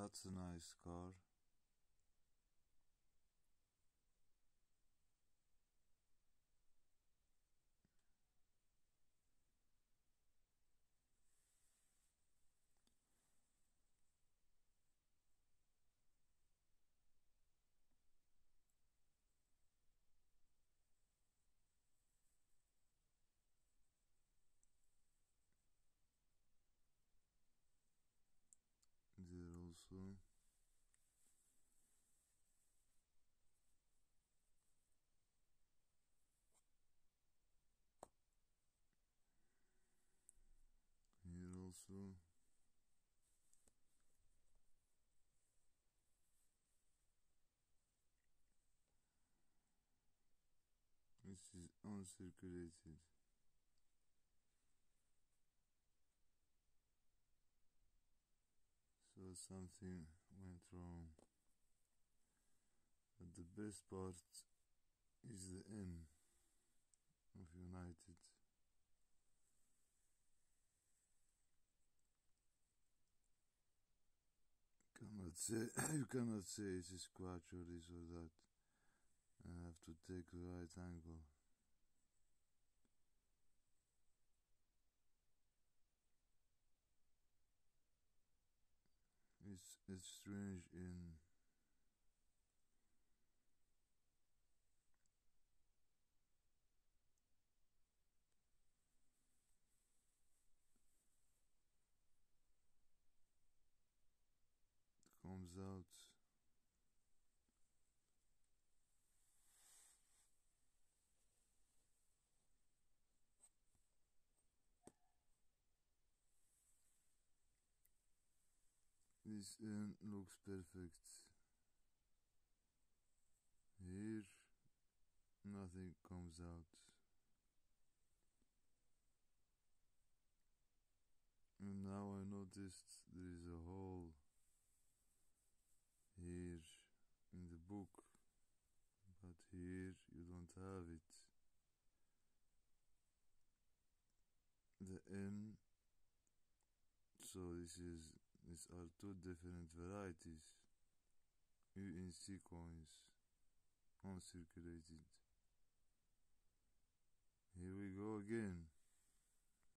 That's a nice car. There also. Here also. This is uncirculated. So something went wrong. But the best part is the N of United. You cannot say it's a scratch or this or that. I have to take the right angle. It's strange in comes out. This N looks perfect. Here nothing comes out. And now I noticed there is a hole here in the book, but here you don't have it. The N, so these are two different varieties. UNC coins, uncirculated. Here we go again.